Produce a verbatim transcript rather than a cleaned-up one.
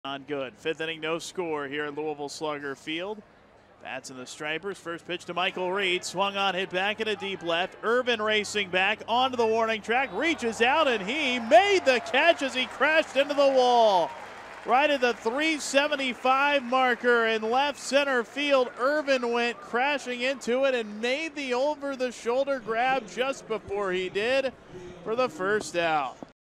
On good. Fifth inning, no score here at Louisville Slugger Field. Bats in the Stripers. First pitch to Michael Reed. Swung on, hit back in a deep left. Ervin racing back onto the warning track. Reaches out, and he made the catch as he crashed into the wall. Right at the three seventy-five marker in left center field. Ervin went crashing into it and made the over-the-shoulder grab just before he did for the first out.